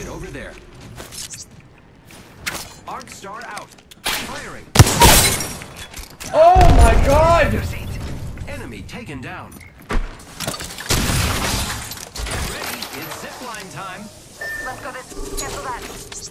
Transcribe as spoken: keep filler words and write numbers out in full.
target over there. Arc Star out. Firing. Oh my god! Enemy taken down. Ready? It's zipline time. Let's go this. Cancel that.